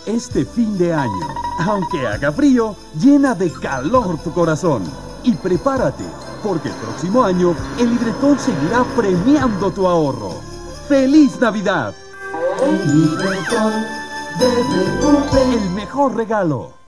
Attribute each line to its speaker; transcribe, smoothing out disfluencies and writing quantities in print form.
Speaker 1: Este fin de año, aunque haga frío, llena de calor tu corazón. Y prepárate, porque el próximo año el Libretón seguirá premiando tu ahorro. ¡Feliz Navidad!
Speaker 2: El Libretón de Beethoven.
Speaker 1: El mejor regalo.